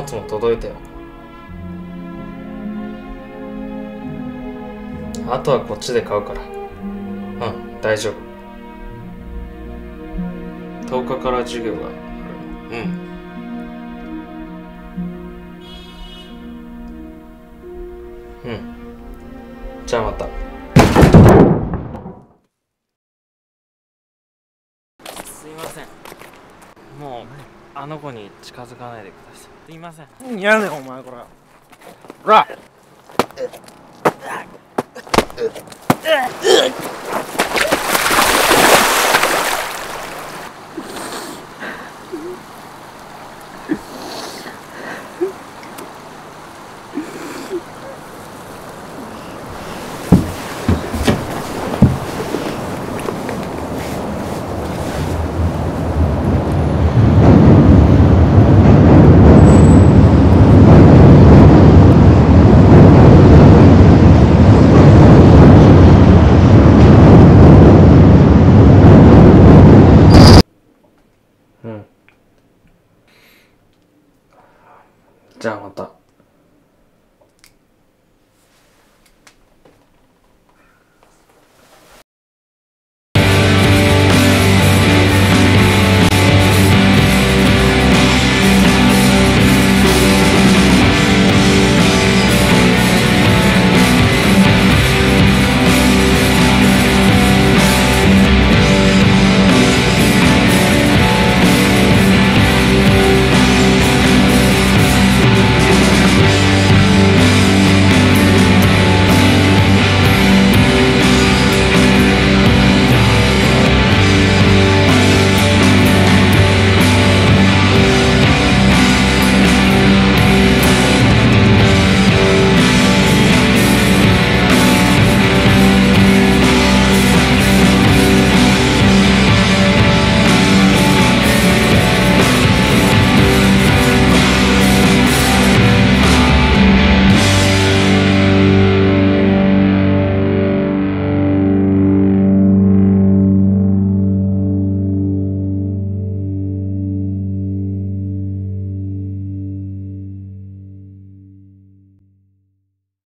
物も届いたよ。あとはこっちで買うから。うん、大丈夫。10日から授業がある。うん。うん。じゃあまた。すいません。もうあの子に近づかないでください。すいません。 やねんお前これ。ほら。